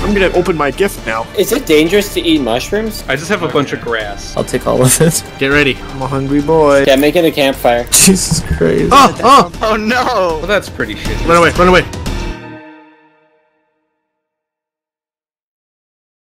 I'm gonna open my gift now. Is it dangerous to eat mushrooms? I just have a bunch of grass. I'll take all of it. Get ready. I'm a hungry boy. Yeah, make it a campfire. Jesus Christ. Oh! Oh no! Well, that's pretty shitty. Run away, run away.